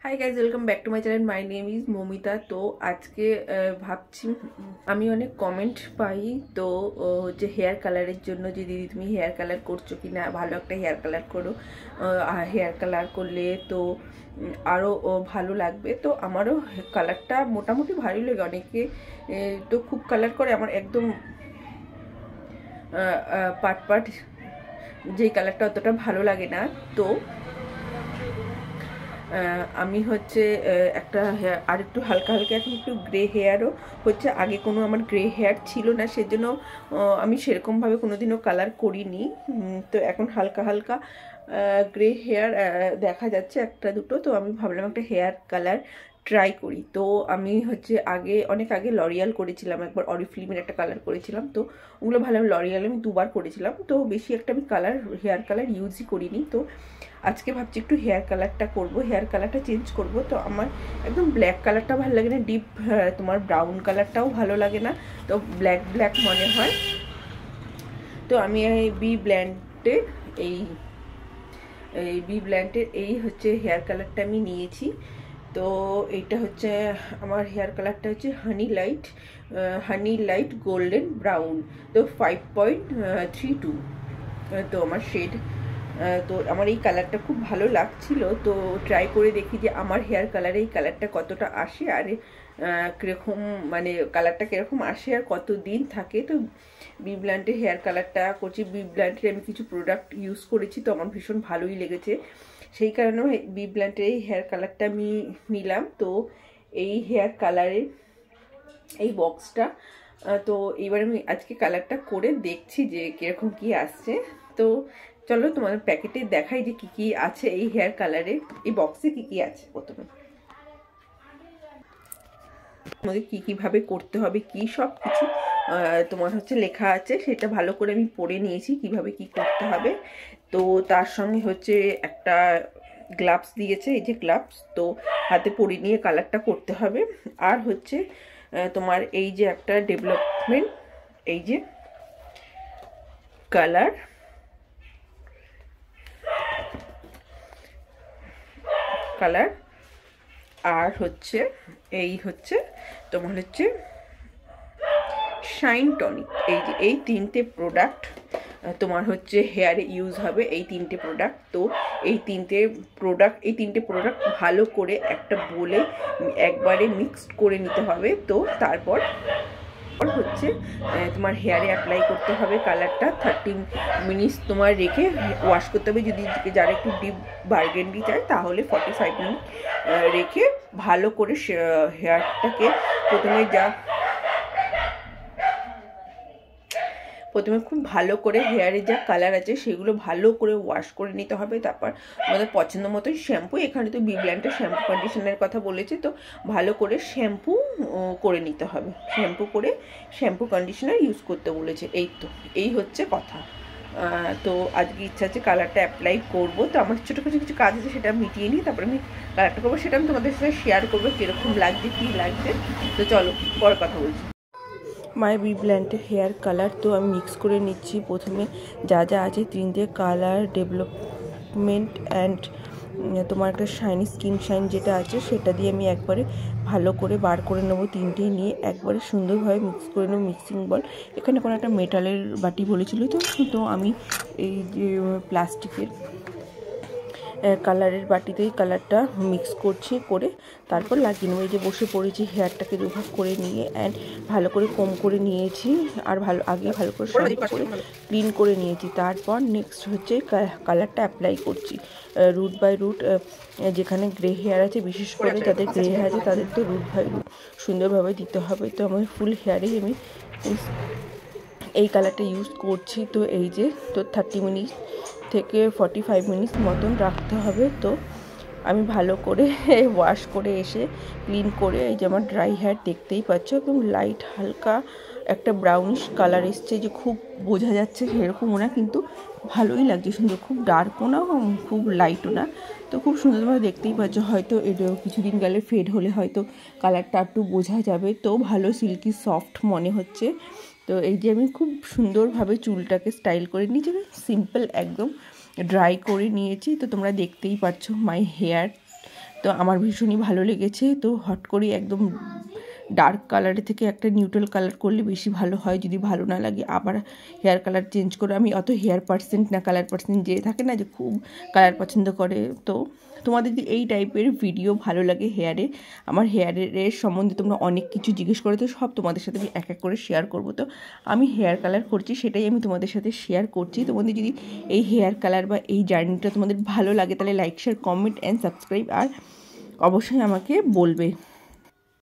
High guys, welcome back to my channel. My name is Mamita. তো আজকে ভাবছি, আমি অনেক কমেন্ট পাই তো হচ্ছে হেয়ার কালারের জন্য, যে দিদি তুমি হেয়ার কালার করছো কি না, ভালো একটা হেয়ার কালার করো, হেয়ার কালার করলে তো আরও ভালো লাগবে। তো আমারও কালারটা মোটামুটি ভালোই লাগে, অনেকে তো খুব কালার করে, আমার একদম পাট পাট যেই কালারটা অতটা ভালো লাগে না। তো আমি হচ্ছে একটা হেয়ার আর একটু হালকা হালকা, এখন একটু গ্রে হেয়ারও হচ্ছে, আগে কোনো আমার গ্রে হেয়ার ছিল না, সেজন্য আমি সেরকমভাবে কোনোদিনও কালার করিনি। তো এখন হালকা হালকা গ্রে হেয়ার দেখা যাচ্ছে একটা দুটো। তো আমি ভাবলাম একটা হেয়ার কালার ট্রাই করি। তো আমি হচ্ছে অনেক আগে লরিয়াল করেছিলাম, একবার অরিফ্লিমের একটা কালার করেছিলাম। তো ওগুলো ভালো, লরিয়াল আমি দুবার করেছিলাম। তো বেশি একটা আমি হেয়ার কালার ইউজই করিনি। তো আজকে ভাবছি একটু হেয়ার কালারটা করব, হেয়ার কালারটা চেঞ্জ করব। তো আমার একদম ব্ল্যাক কালারটা ভালো লাগে না, ডিপ তোমার ব্রাউন কালারটাও ভালো লাগে না, তো ব্ল্যাক ব্ল্যাক মনে হয়। তো আমি বি ব্ল্যান্ডের এই হচ্ছে হেয়ার কালারটা আমি নিয়েছি। তো এইটা হচ্ছে আমার হেয়ার কালারটা হচ্ছে হানি লাইট গোল্ডেন ব্রাউন। তো 5.32। তো আমার শেড, তো আমার এই কালারটা খুব ভালো লাগছিল। তো ট্রাই করে দেখি যে আমার হেয়ার কালারে এই কালারটা কতটা আসে, আর কীরকম মানে কালারটা কীরকম আসে আর কত দিন থাকে। তো বি ব্ল্যান্ডের হেয়ার কালারটা করছি। বি ব্ল্যান্ডের আমি কিছু প্রোডাক্ট ইউজ করেছি, তো আমার ভীষণ ভালোই লেগেছে, সেই কারণে বি ব্ল্যান্ডের এই হেয়ার কালারটা আমি নিলাম। তো এই হেয়ার কালারের এই বক্সটা, তো এইবার আমি আজকে কালারটা করে দেখছি যে কীরকম কি আসছে। তো চলো তোমাদের প্যাকেটে দেখাই যে কি কি আছে এই হেয়ার কালারে, এই বক্সে কি কি আছে। প্রথমে তোমাদের কি কিভাবে করতে হবে, কি সব কিছু তোমার হচ্ছে লেখা আছে, সেটা ভালো করে আমি পড়ে নিয়েছি কিভাবে কি করতে হবে। তো তার সঙ্গে হচ্ছে একটা গ্লাভস দিয়েছে, এই যে গ্লাভস, তো হাতে পরে নিয়ে কালারটা করতে হবে। আর হচ্ছে তোমার এই যে একটা ডেভেলপমেন্ট, এই যে কালার, আর হচ্ছে এই হচ্ছে তোমার হচ্ছে শাইন টনিক। এই যে এই তিনটে প্রোডাক্ট তোমার হচ্ছে হেয়ারে ইউজ হবে, এই তিনটে প্রোডাক্ট। তো এই তিনটে প্রোডাক্ট ভালো করে একটা বলে একবারে মিক্সড করে নিতে হবে। তো তারপর হচ্ছে তোমার হেয়ারে অ্যাপ্লাই করতে হবে কালারটা। 30 মিনিটস তোমার রেখে ওয়াশ করতে হবে। যদি যারা একটু ডিপ বার্গেন্ডি চায় তাহলে 45 মিনিট রেখে ভালো করে হেয়ারটাকে প্রথমে খুব ভালো করে হেয়ারে যা কালার আছে সেগুলো ভালো করে ওয়াশ করে নিতে হবে। তারপর আমাদের পছন্দ মতো শ্যাম্পু, এখানে তো বি ব্ল্যান্ডের শ্যাম্পু কন্ডিশনারের কথা বলেছে, তো ভালো করে শ্যাম্পু করে নিতে হবে, শ্যাম্পু কন্ডিশনার ইউজ করতে বলেছে। এই হচ্ছে কথা। তো আজকে ইচ্ছা আছে কালারটা অ্যাপ্লাই করবো। তো আমার ছোটো কিছু কাজ আছে, সেটা মিটিয়ে নিই, তারপরে আমি কালারটা করবো। সেটা আমি তোমাদের সাথে শেয়ার করবো কীরকম লাগছে, কী লাগছে। তো চলো পরে কথা বলছি। মাই বি ব্ল্যান্ডের হেয়ার কালার তো আমি মিক্স করে নিচ্ছি। প্রথমে যা যা আছে, তিনটে কালার, ডেভেলপমেন্ট অ্যান্ড তোমার একটা শাইনি স্কিন শাইন যেটা আছে, সেটা দিয়ে আমি একবারে ভালো করে বার করে নেবো। তিনটেই নিয়ে একবারে সুন্দরভাবে মিক্স করে নেবো, মিক্সিং বল। এখানে কোনো একটা মেটালের বাটি বলেছিল, তো আমি এই যে প্লাস্টিকের কালারের বাটিতেই কালারটা মিক্স করে তারপর লাগিয়ে নেবো। এই যে বসে পড়েছি, হেয়ারটাকে দুভাগ করে নিয়ে অ্যান্ড ভালো করে কম করে নিয়েছি, আর আগে ভালো করে শ্যাম্পু করে ক্লিন করে নিয়েছি। তারপর নেক্সট হচ্ছে কালারটা অ্যাপ্লাই করছি রুট বাই রুট। যেখানে গ্রে হেয়ার আছে, বিশেষ করে যাদের গ্রে হেয়ার আছে তাদের তো রুট বাই রুট সুন্দরভাবে দিতে হবে। তো আমার ফুল হেয়ারে আমি এই কালারটা ইউজ করছি। তো এই যে 30 মিনিট থেকে 45 মিনিট মতন রাখতে হবে। তো আমি ভালো করে ওয়াশ করে এসে ক্লিন করে, এই যে আমার ড্রাই হেয়ার দেখতেই পাচ্ছ, একদম লাইট হালকা একটা ব্রাউনিশ কালার এসছে, যে খুব বোঝা যাচ্ছে সেরকমও না, কিন্তু ভালোই লাগছে, সুন্দর, খুব ডার্কও না খুব লাইটও না। তো খুব সুন্দরভাবে দেখতেই পাচ্ছ। হয়তো কিছুদিন গেলে ফেড হলে হয়তো কালারটা একটু বোঝা যাবে। তো ভালো সিল্কি সফট মনে হচ্ছে। তো এই যে আমি খুব সুন্দরভাবে চুলটাকে স্টাইল করে নিয়েছি, সিম্পল একদম ড্রাই করে নিয়েছি। তো তোমরা দেখতেই পাচ্ছ মাই হেয়ার তো আমার ভীষণই ভালো লেগেছে। তো হট করে একদম ডার্ক কালারের থেকে একটা নিউট্রাল কালার করলে বেশি ভালো হয়। যদি ভালো না লাগে আবার হেয়ার কালার চেঞ্জ করে, আমি অত হেয়ার পার্সেন্ট না, কালার পার্সেন্ট যে থাকে না যে খুব কালার পছন্দ করে। তো তোমাদের যদি এই টাইপের ভিডিও ভালো লাগে হেয়ারে, আমার হেয়ারের সম্বন্ধে তোমরা অনেক কিছু জিজ্ঞেস করে, তো সব তোমাদের সাথে আমি এক এক করে শেয়ার করব। তো আমি হেয়ার কালার করছি, সেটাই আমি তোমাদের সাথে শেয়ার করছি। তোমাদের যদি এই হেয়ার কালার বা এই জার্নিটা তোমাদের ভালো লাগে তাহলে like, share, comment and subscribe আর অবশ্যই আমাকে বলবে।